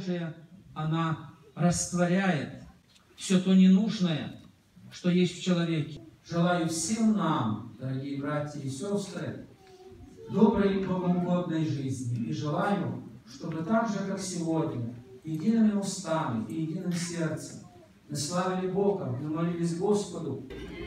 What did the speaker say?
Божия, она растворяет все то ненужное, что есть в человеке. Желаю всем нам, дорогие братья и сестры, доброй и богоугодной жизни. И желаю, чтобы так же, как сегодня, едиными устами и единым сердцем мы славили Бога, мы молились Господу